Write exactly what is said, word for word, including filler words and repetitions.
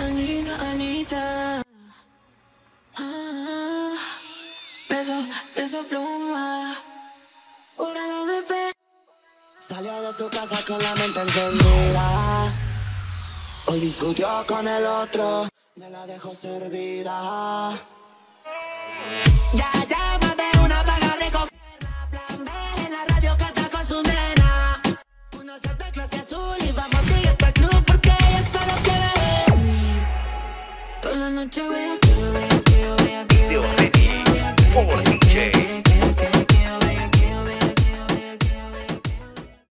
Anita, Anita. Ah, peso, peso pluma. Una doble P. Salió de su casa con la mente encendida. Hoy discutió con el otro, me la dejó servida. Ya llama de una para recogerla. Plan B en la radio canta con su nena. Uno se de clase azul y vamos directo al club porque ella solo quiere. Toda la noche,